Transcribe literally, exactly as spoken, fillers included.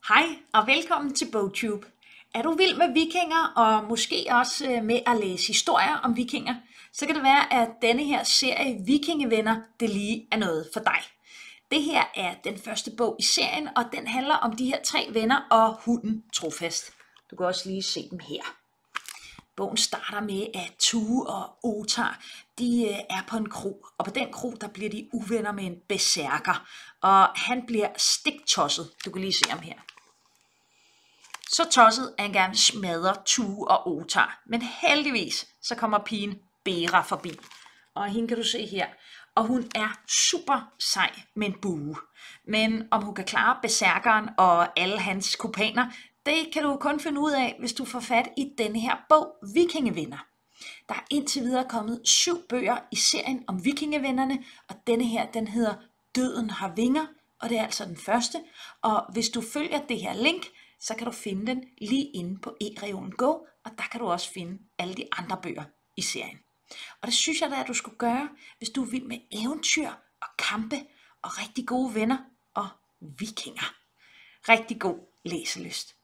Hej og velkommen til BogTube. Er du vild med vikinger og måske også øh, med at læse historier om vikinger, så kan det være, at denne her serie Vikingevenner, det lige er noget for dig. Det her er den første bog i serien, og den handler om de her tre venner og hunden Trofast. Du kan også lige se dem her. Bogen starter med, at Tue og Otar, de er på en kro, og på den kro, der bliver de uvenner med en berserker, og han bliver stiktosset. Du kan lige se ham her. Så tosset, at han gerne smadrer Tue og Otar, men heldigvis, så kommer pigen Bera forbi, og hende kan du se her, og hun er super sej med en bue. Men om hun kan klare berserkeren og alle hans kumpaner, det kan du kun finde ud af, hvis du får fat i denne her bog, Vikingevenner. Der er indtil videre kommet syv bøger i serien om vikingevennerne, og denne her, den hedder Døden har vinger, og det er altså den første. Og hvis du følger det her link, så kan du finde den lige inde på eReolen Go, og der kan du også finde alle de andre bøger i serien. Og det synes jeg da, at du skulle gøre, hvis du er vild med eventyr og kampe og rigtig gode venner og vikinger. Rigtig god læselyst.